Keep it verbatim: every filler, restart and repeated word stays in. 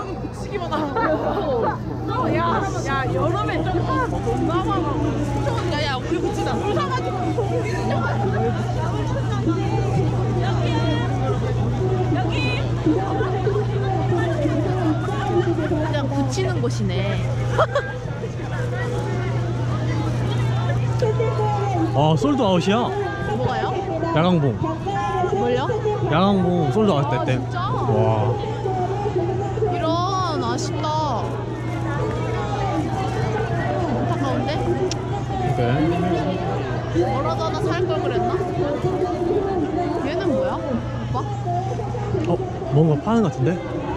여름은 복식이만 하고. 야, 야, 여름에 좀 너무 많아. 야, 야, 우리 붙이자. 물 사가지고 공기 찢어가지고. 여기. 그냥 붙이는 곳이네. 아 솔드 아웃이야. 뭐가요? 야광봉. 뭘요? 야광봉 솔드 아웃 아, 됐대. 진짜? 와. 이런 아쉽다. 안타까운데? 오케이. 뭐라도 하나 살 걸 그랬나? 얘는 뭐야? 오빠? 어 뭔가 파는 것 같은데?